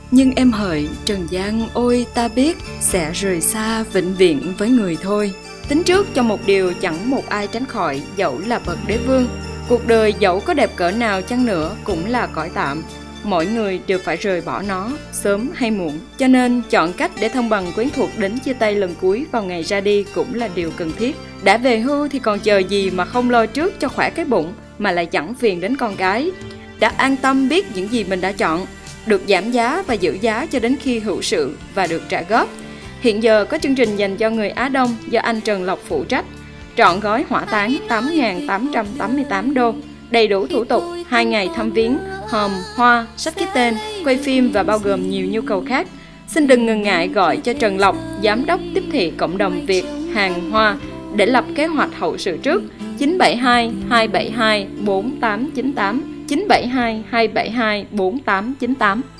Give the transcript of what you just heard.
Nhưng em hỡi trần gian ôi ta biết sẽ rời xa vĩnh viễn với người thôi. Tính trước cho một điều chẳng một ai tránh khỏi, dẫu là bậc đế vương. Cuộc đời dẫu có đẹp cỡ nào chăng nữa cũng là cõi tạm. Mỗi người đều phải rời bỏ nó, sớm hay muộn. Cho nên chọn cách để thân bằng quyến thuộc đến chia tay lần cuối vào ngày ra đi cũng là điều cần thiết. Đã về hưu thì còn chờ gì mà không lo trước cho khỏe cái bụng, mà lại chẳng phiền đến con cái. Đã an tâm biết những gì mình đã chọn, được giảm giá và giữ giá cho đến khi hữu sự và được trả góp. Hiện giờ có chương trình dành cho người Á Đông do anh Trần Lộc phụ trách. Trọn gói hỏa táng 8.888 đô, đầy đủ thủ tục, 2 ngày thăm viếng, hòm, hoa, sách ký tên, quay phim và bao gồm nhiều nhu cầu khác. Xin đừng ngần ngại gọi cho Trần Lộc, Giám đốc tiếp thị cộng đồng Việt Hàng Hoa để lập kế hoạch hậu sự trước. 972 272 4898 972 272 4898.